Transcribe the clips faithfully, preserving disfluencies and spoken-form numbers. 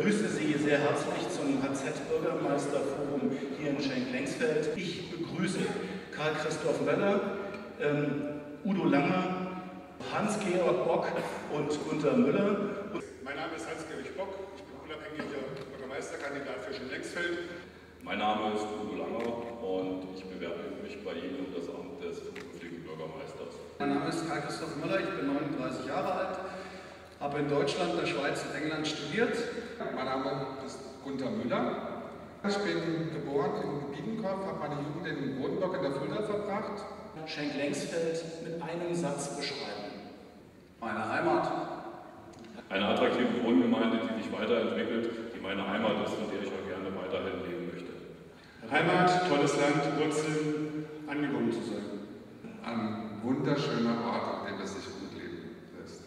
begrüße Sie sehr herzlich zum H Z-Bürgermeisterforum hier in Schenk-Lengsfeld. Ich begrüße Karl-Christoph Möller, ähm, Udo Langer, Hans-Georg Bock und Gunter Müller. Mein Name ist Hans-Georg Bock, ich bin unabhängiger Bürgermeisterkandidat für Schenk-Lengsfeld. Mein Name ist Udo Langer und ich bewerbe mich bei Ihnen um das Amt des zukünftigen Bürgermeisters. Mein Name ist Karl-Christoph Möller, ich bin neununddreißig Jahre alt, habe in Deutschland, der Schweiz und England studiert. Mein Name ist Gunter Müller. Ich bin geboren in Biedenkopf, habe meine Jugend in Rodenburg in der Fulda verbracht. Schenk-Lengsfeld mit einem Satz beschreiben. Meine Heimat. Eine attraktive Wohngemeinde, die sich weiterentwickelt, die meine Heimat ist und der ich auch gerne weiterhin leben möchte. Heimat, tolles Land, Wurzeln, angekommen zu sein. Ein wunderschöner Ort, an dem es sich gut leben lässt.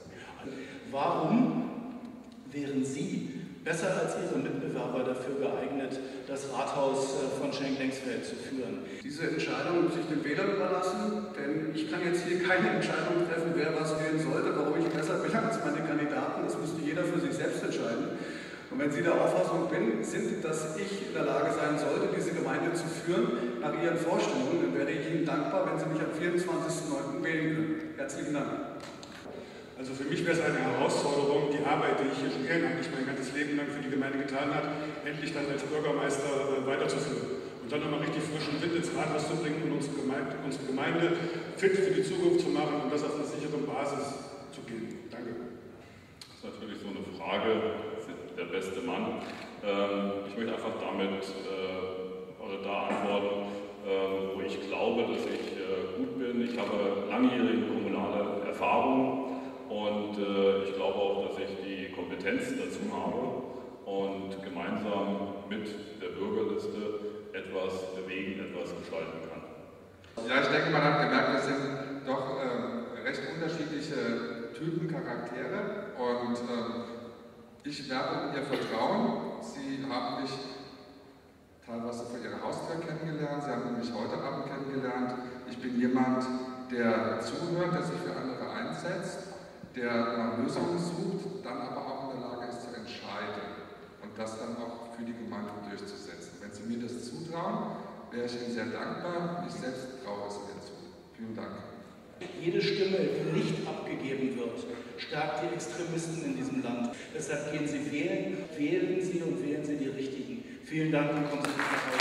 Warum wären Sie besser als Ihre Mitbewerber dafür geeignet, das Rathaus von Schenk-Lengsfeld zu führen? Diese Entscheidung muss ich den Wählern überlassen, denn ich kann jetzt hier keine Entscheidung treffen, wer was wählen sollte, warum ich besser bin als meine Kandidaten. Das müsste jeder für sich selbst entscheiden. Und wenn Sie der Auffassung bin, sind, dass ich in der Lage sein sollte, diese Gemeinde zu führen, nach Ihren Vorstellungen, dann wäre ich Ihnen dankbar, wenn Sie mich am vierundzwanzigsten neunten wählen können. Herzlichen Dank. Also für mich wäre es eine Herausforderung, die Arbeit, die ich hier schon ehrenamtlich mein ganzes Leben lang für die Gemeinde getan habe, endlich dann als Bürgermeister äh, weiterzuführen. Und dann nochmal richtig frischen Wind ins Rathaus zu bringen und unsere Gemeinde, unsere Gemeinde fit für die Zukunft zu machen und das auf einer sicheren Basis zu geben. Danke. Das ist natürlich so eine Frage, der beste Mann. Ähm, ich möchte einfach damit äh, oder da antworten, äh, wo ich glaube, dass ich äh, gut bin. Ich habe langjährige kommunale Erfahrung. Und äh, ich glaube auch, dass ich die Kompetenz dazu habe und gemeinsam mit der Bürgerliste etwas bewegen, etwas gestalten kann. Ja, ich denke, man hat gemerkt, wir sind doch äh, recht unterschiedliche Typen, Charaktere und äh, ich werbe um Ihr Vertrauen. Sie haben mich teilweise vor Ihrer Haustür kennengelernt, Sie haben mich heute Abend kennengelernt. Ich bin jemand, der zuhört, der sich für andere einsetzt, der nach Lösungen sucht, dann aber auch in der Lage ist zu entscheiden und das dann auch für die Gemeinde durchzusetzen. Wenn Sie mir das zutrauen, wäre ich Ihnen sehr dankbar. Ich selbst traue es mir zu. Vielen Dank. Jede Stimme, die nicht abgegeben wird, stärkt die Extremisten in diesem Land. Deshalb gehen Sie wählen, wählen Sie und wählen Sie die Richtigen. Vielen Dank und kommen Sie gut nach Hause.